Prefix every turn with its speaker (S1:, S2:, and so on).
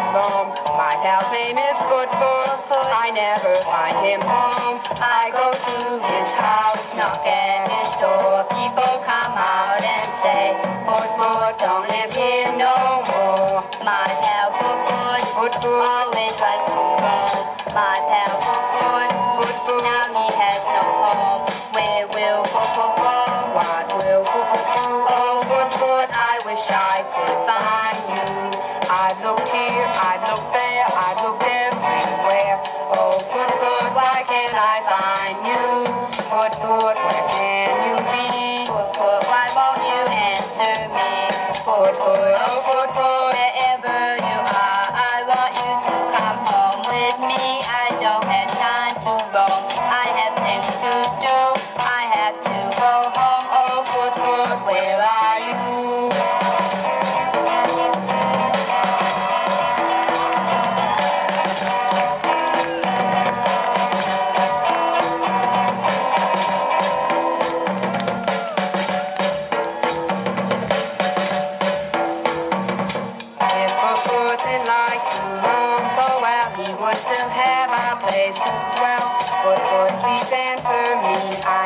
S1: roam. My pal's name is Foot. I never find him home. I go to his house, knock at his door. People come out and say, Foot, don't live here no more. My pal Foot, always likes to roam. My pal Foot, now he has no home. Where will Foot go? What will Foot do? Oh, Foot, I wish I could find you. I've looked here, I've looked there, I've looked everywhere. Oh, Foot, why can't I find you? Foot, where can you be? Foot, why won't you answer me? Foot, oh, Foot, wherever you are, I want you to come home with me. I don't have time to roam. I have things to do. I have to go home. Oh, Foot, where are you? He would still have a place to dwell. Foot, please answer me.